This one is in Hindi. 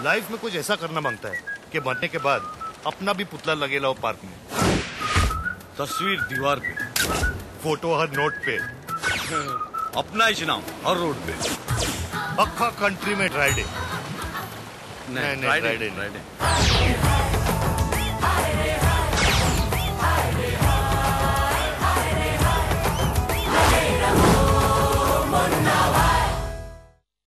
लाइफ में कुछ ऐसा करना मांगता है कि मरने के बाद अपना भी पुतला लगेला हो पार्क में, तस्वीर दीवार पे, फोटो हर नोट पे, अपना ही नाम हर रोड पे, अक्खा कंट्री में ड्राई डे। नहीं, ड्राई डे।